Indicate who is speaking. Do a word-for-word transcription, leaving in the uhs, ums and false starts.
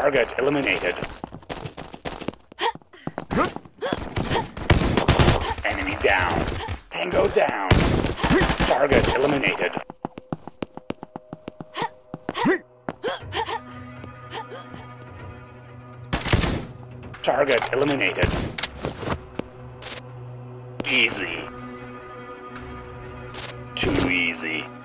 Speaker 1: Target eliminated. Enemy down. Tango down. Target eliminated. Target eliminated. Easy. Too easy.